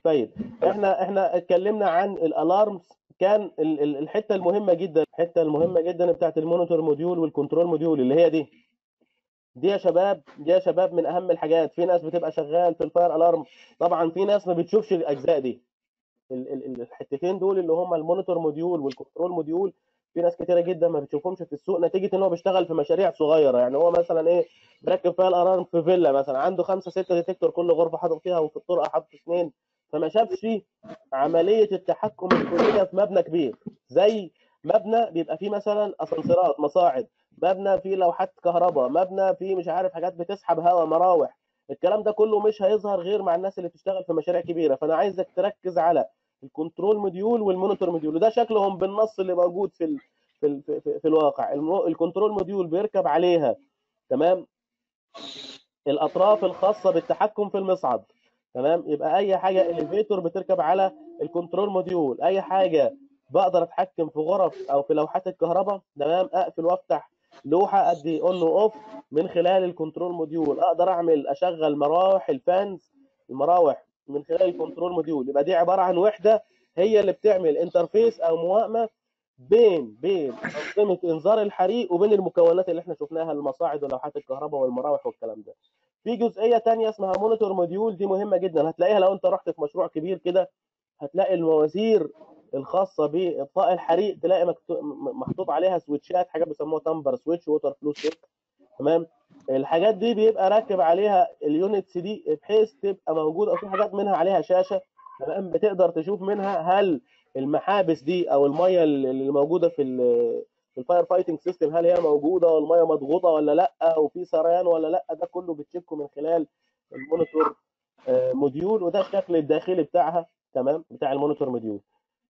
فايد. احنا اتكلمنا عن الالارمز، كان الحته المهمه جدا بتاعت المونيتور موديول والكنترول موديول اللي هي دي يا شباب من اهم الحاجات. في ناس بتبقى شغال في الفاير الارم، طبعا في ناس ما بتشوفش الاجزاء دي. الحتتين دول اللي هم المونيتور موديول والكنترول موديول، في ناس كتيره جدا ما بتشوفهمش في السوق، نتيجه ان هو بيشتغل في مشاريع صغيره. يعني هو مثلا ايه، مركب فيها الالارم في فيلا مثلا، عنده 5 6 ديتكتور، كل غرفه حاطط فيها، وفي الطرقه حاطط 2، فما شافش عمليه التحكم الكليه في مبنى كبير. زي مبنى بيبقى فيه مثلا اسانسيرات، مصاعد، مبنى فيه لوحات كهرباء، مبنى فيه مش عارف حاجات بتسحب هواء، مراوح. الكلام ده كله مش هيظهر غير مع الناس اللي بتشتغل في مشاريع كبيره. فانا عايزك تركز على الكنترول موديول والمونيتور موديول، وده شكلهم بالنص اللي موجود في الواقع. الكنترول موديول بيركب عليها، تمام، الاطراف الخاصه بالتحكم في المصعد، تمام. يبقى اي حاجه اليفيتور بتركب على الكنترول موديول، اي حاجه بقدر اتحكم في غرف او في لوحات الكهرباء، تمام، اقفل وافتح لوحه، ادي اون واوف من خلال الكنترول موديول. اقدر اشغل مراوح الفانز، المراوح من خلال الكنترول موديول. يبقى دي عباره عن وحده هي اللي بتعمل انترفيس او موائمه بين انظمه انذار الحريق وبين المكونات اللي احنا شفناها، المصاعد ولوحات الكهرباء والمراوح والكلام ده. في جزئيه تانية اسمها مونيتور موديول، دي مهمه جدا، هتلاقيها لو انت رحت في مشروع كبير كده، هتلاقي المواسير الخاصه باطفاء الحريق، تلاقي محطوط عليها سويتشات، حاجات بيسموها تمبر سويتش، ووتر فلو سويتش، تمام. الحاجات دي بيبقى راكب عليها اليونتس دي بحيث تبقى موجوده، وفي حاجات منها عليها شاشه، تمام، بتقدر تشوف منها هل المحابس دي او الميه اللي موجوده في الفاير فايتنج سيستم، هل هي موجوده والميه مضغوطه ولا لا، وفي سريان ولا لا. ده كله بتشيكه من خلال المونيتور موديول، وده الشكل الداخلي بتاعها، تمام، بتاع المونيتور موديول.